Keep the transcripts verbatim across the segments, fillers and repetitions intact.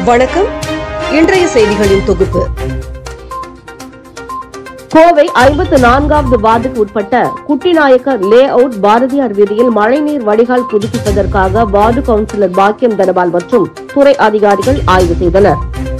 வணக்கம். இன்றைய செய்திகளின் தொகுப்பு. கோவை ஐம்பத்து நான்காவது வார்டுக்கு உட்பட்ட குட்டிநாயக்கர் லே அவுட் பாரதியார் வீதியில் மழைநீர் வடிகால் புதுப்பிப்பதற்காக வார்டு கவுன்சிலர் பாக்கியம் தனபால் மற்றும் துறை அதிகாரிகள் ஆய்வு செய்தனர்.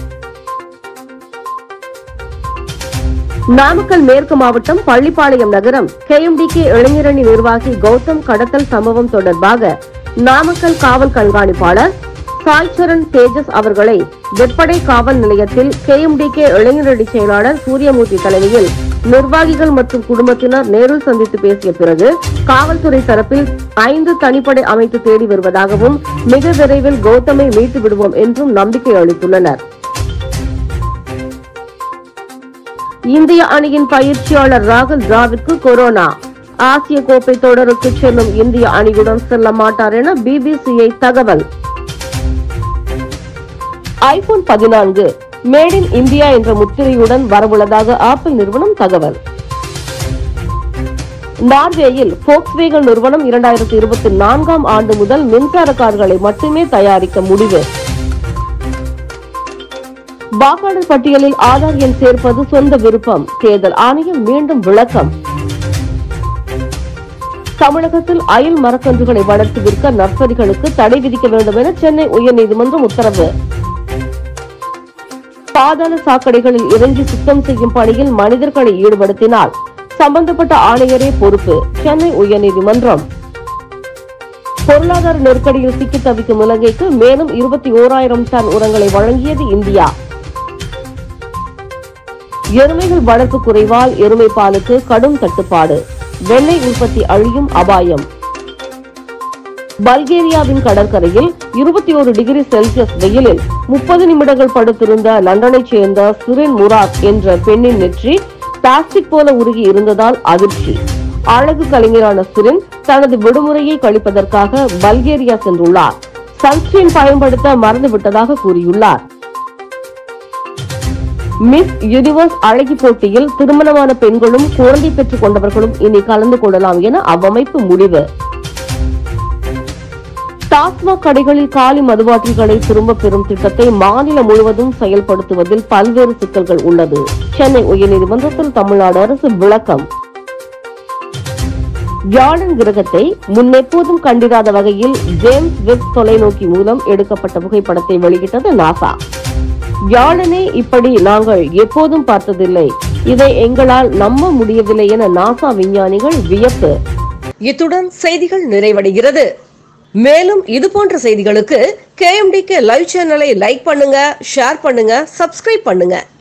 நாமக்கல் மேற்கு மாவட்டம் பள்ளிப்பாளையம் நகரம் கேஎம்டிகே இளைஞரணி நிர்வாகி கௌதம் கடத்தல் சம்பவம் தொடர்பாக நாமக்கல் காவல் கண்காணிப்பாளர் சாய்சரண் தேஜஸ் அவர்களை வெப்படை காவல் நிலையத்தில் கேஎம்டிகே இளைஞரணி செயலாளர் சூரியமூர்த்தி தலைமையில் நிர்வாகிகள் மற்றும் குடும்பத்தினர் நேரில் சந்தித்து பேசிய பிறகு காவல்துறை தரப்பில் ஐந்து தனிப்படை அமைத்து தேடி வருவதாகவும் மிக விரைவில் கௌதமை மீட்டு விடுவோம் என்றும் நம்பிக்கை அளித்துள்ளனர். இந்திய அணியின் பயிற்சியாளர் ராகுல் டிராவிட்க்கு கொரோனா. ஆசிய கோப்பை தொடருக்கு செல்லும் இந்திய அணியுடன் செல்ல மாட்டார் என பிபிசிஐ தகவல். ஐபோன் பதினான்கு மேட் இன் இந்தியா என்ற முத்திரையுடன் வரவுள்ளதாக ஆப்பிள் நிறுவனம் தகவல். நார்வேயில் போக்ஸ்வேகன் நிறுவனம் இரண்டாயிரத்தி இருபத்தி நான்காம் ஆண்டு முதல் மின்சார கார்களை மட்டுமே தயாரிக்க முடிவு. வாக்காளர் பட்டியலில் ஆதார் எண் சேர்ப்பது சொந்த விருப்பம், தேர்தல் ஆணையம் மீண்டும் விளக்கம். தமிழகத்தில் அயல் மரக்கன்றுகளை வளர்த்து விற்க நர்சரிகளுக்கு தடை விதிக்க வேண்டும் என சென்னை உயர்நீதிமன்றம் உத்தரவு. பாதாள சாக்கடைகளில் இறங்கி சுத்தம் செய்யும் பணியில் மனிதர்களை ஈடுபடுத்தினால் சம்பந்தப்பட்ட ஆணையரே பொறுப்பு, சென்னை உயர்நீதிமன்றம். பொருளாதார நெருக்கடியில் சிக்கி தவிக்கும் இலங்கைக்கு மேலும் இருபத்தி ஓராயிரம் டன் உரங்களை வழங்கியது இந்தியா. எருமைகள் வளர்ப்பு குறைவால் எருமை பாலுக்கு கடும் தட்டுப்பாடு, வெண்ணெய் உற்பத்தி அழியும் அபாயம். பல்கேரியாவின் கடற்கரையில் இருபத்தி ஒரு டிகிரி செல்சியஸ் வெயிலில் முப்பது நிமிடங்கள் படுத்திருந்த லண்டனைச் சேர்ந்த சிரின் முராத் என்ற பெண்ணின் நெற்றி பிளாஸ்டிக் போல உருகி இருந்ததால் அதிர்ச்சி. அழகு கலைஞரான சிரின் தனது விடுமுறையை கழிப்பதற்காக பல்கேரியா சென்றுள்ளார். சன்ஸ்கிரீன் பயன்படுத்த மறந்துவிட்டதாக கூறியுள்ளார். மிஸ் யூனிவர்ஸ் அழகி போட்டியில் திருமணமான பெண்களும் குழந்தை பெற்றுக் கொண்டவர்களும் இனி கலந்து கொள்ளலாம் என அவ்வமைப்பு முடிவு. டாஸ்மாக் கடைகளில் காலி மதுபாட்டில்களை திரும்பப் பெறும் திட்டத்தை மாநிலம் முழுவதும் செயல்படுத்துவதில் பல்வேறு சிக்கல்கள் உள்ளது. சென்னை உயர்நீதிமன்றத்தில் தமிழ்நாடு அரசு விளக்கம். வியாழன் கிரகத்தை முன்னெப்போதும் கண்டிராத வகையில் ஜேம்ஸ் வெப் தொலைநோக்கி மூலம் எடுக்கப்பட்ட புகைப்படத்தை வெளியிட்டது நாசா. வியாழனை இப்படி நாங்கள் எப்போதும் பார்த்ததில்லை, இதை எங்களால் நம்ப முடியவில்லை என நாசா விஞ்ஞானிகள் வியப்பு. இத்துடன் செய்திகள் நிறைவடைகிறது. மேலும் இதுபோன்ற செய்திகளுக்கு கேஎம்டிகே லைவ் சேனலை லைக் பண்ணுங்க, ஷேர் பண்ணுங்க, சப்ஸ்கிரைப் பண்ணுங்க.